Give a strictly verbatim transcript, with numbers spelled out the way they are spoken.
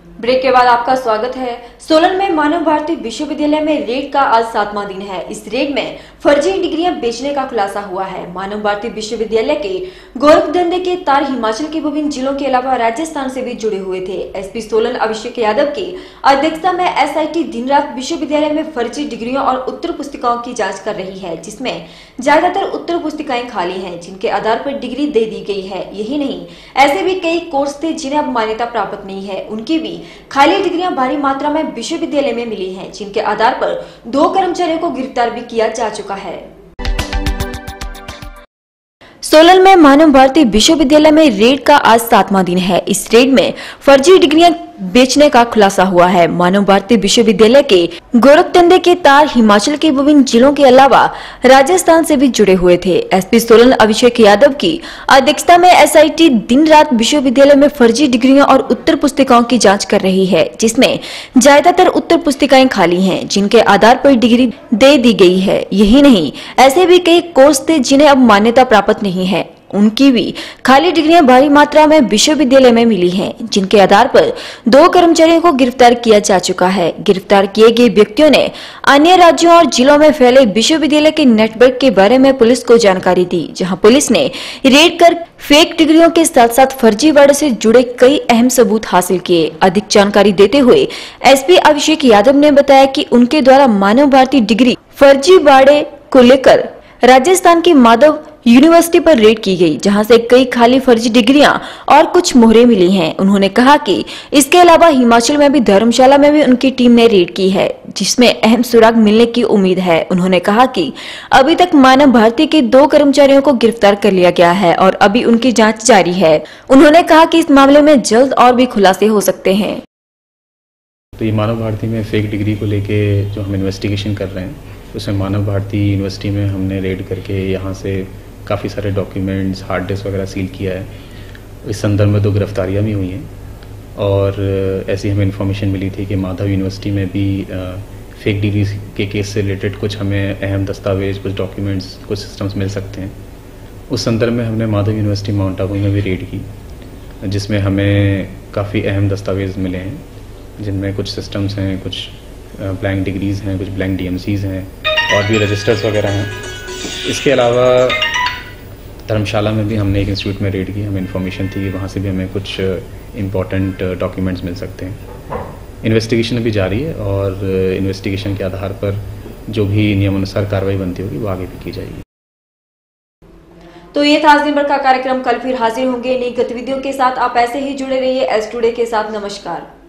Break के बाद आपका स्वागत है। सोलन में मानव भारती विश्वविद्यालय में रेड का आज सातवां दिन है। इस रेड में फर्जी डिग्रियां बेचने का खुलासा हुआ है। मानव भारती विश्वविद्यालय के गोरखधंधे के तार हिमाचल के विभिन्न जिलों के अलावा राजस्थान से भी जुड़े हुए थे। एसपी सोलन अभिषेक यादव की अध्यक्षता में एसआईटी दिन रात विश्वविद्यालय में फर्जी डिग्रियों और उत्तर पुस्तिकाओं की जाँच कर रही है, जिसमें ज्यादातर उत्तर पुस्तिकाएं खाली है, जिनके आधार पर डिग्री दे दी गई है। यही नहीं, ऐसे भी कई कोर्स थे जिन्हें अब मान्यता प्राप्त नहीं है, उनकी भी खाली डिग्रियां भारी मात्रा में विश्वविद्यालय में मिली हैं, जिनके आधार पर दो कर्मचारियों को गिरफ्तार भी किया जा चुका है। सोलन में मानव भारती विश्वविद्यालय में रेड का आज सातवां दिन है। इस रेड में फर्जी डिग्रियां बेचने का खुलासा हुआ है। मानव भारती विश्वविद्यालय के गोरखधंधे के तार हिमाचल के विभिन्न जिलों के अलावा राजस्थान से भी जुड़े हुए थे। एसपी सोलन अभिषेक यादव की अध्यक्षता में एसआईटी दिन रात विश्वविद्यालय में फर्जी डिग्रियों और उत्तर पुस्तिकाओं की जांच कर रही है, जिसमें ज्यादातर उत्तर पुस्तिकाएं खाली हैं, जिनके आधार पर डिग्री दे दी गई है। यही नहीं, ऐसे भी कई कोर्स थे जिन्हें अब मान्यता प्राप्त नहीं है, उनकी भी खाली डिग्रियां भारी मात्रा में विश्वविद्यालय में मिली हैं, जिनके आधार पर दो कर्मचारियों को गिरफ्तार किया जा चुका है। गिरफ्तार किए गए व्यक्तियों ने अन्य राज्यों और जिलों में फैले विश्वविद्यालय के नेटवर्क के बारे में पुलिस को जानकारी दी, जहां पुलिस ने रेड कर फेक डिग्रियों के साथ साथ फर्जीवाड़े से जुड़े कई अहम सबूत हासिल किए। अधिक जानकारी देते हुए एसपी अभिषेक यादव ने बताया कि उनके द्वारा मानव भारती डिग्री फर्जीवाड़े को लेकर राजस्थान की माधव यूनिवर्सिटी पर रेड की गई, जहां से कई खाली फर्जी डिग्रियां और कुछ मोहरें मिली हैं। उन्होंने कहा कि इसके अलावा हिमाचल में भी धर्मशाला में भी उनकी टीम ने रेड की है, जिसमें अहम सुराग मिलने की उम्मीद है। उन्होंने कहा कि अभी तक मानव भारती के दो कर्मचारियों को गिरफ्तार कर लिया गया है और अभी उनकी जाँच जारी है। उन्होंने कहा कि इस मामले में जल्द और भी खुलासे हो सकते हैं। तो ये मानव भारती में फेक डिग्री को लेके जो हम इन्वेस्टिगेशन कर रहे हैं, उसमें मानव भारती यूनिवर्सिटी में हमने रेड करके यहाँ से काफ़ी सारे डॉक्यूमेंट्स, हार्ड डिस्क वगैरह सील किया है। इस संदर्भ में दो गिरफ्तारियाँ भी हुई हैं और ऐसी हमें इन्फॉर्मेशन मिली थी कि माधव यूनिवर्सिटी में भी फेक डिग्री के केस से रिलेटेड कुछ हमें अहम दस्तावेज, कुछ डॉक्यूमेंट्स, कुछ सिस्टम्स मिल सकते हैं। उस संदर्भ में हमने माधव यूनिवर्सिटी माउंट आबू में भी रेड की, जिसमें हमें काफ़ी अहम दस्तावेज मिले हैं, जिनमें कुछ सिस्टम्स हैं, कुछ ब्लैंक डिग्रीज़ हैं, कुछ ब्लैंक डीएमसीज़ हैं और भी रजिस्टर्स वगैरह हैं। इसके अलावा धर्मशाला में भी हमने एक इंस्टीट्यूट में रेड की। हमें इन्फॉर्मेशन थी कि वहाँ से भी हमें कुछ इम्पॉर्टेंट डॉक्यूमेंट्स मिल सकते हैं। इन्वेस्टिगेशन अभी जारी है और इन्वेस्टिगेशन के आधार पर जो भी नियमानुसार कार्रवाई बनती होगी वो आगे भी की जाएगी। तो ये था आज दिन भर का कार्यक्रम। कल फिर हाजिर होंगे नई गतिविधियों के साथ। आप ऐसे ही जुड़े रहिए एस टुडे के साथ। नमस्कार।